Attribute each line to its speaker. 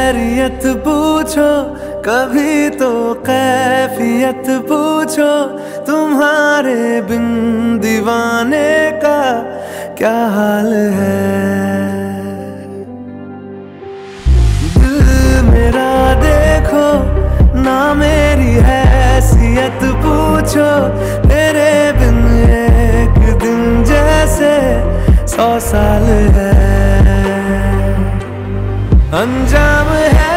Speaker 1: खैरियत पूछो, कभी तो कैफियत पूछो, तुम्हारे बिन दीवाने का क्या हाल है। दिल मेरा देखो ना, मेरी हैसियत पूछो, तेरे बिन एक दिन जैसे 100 साल है। अंजाम है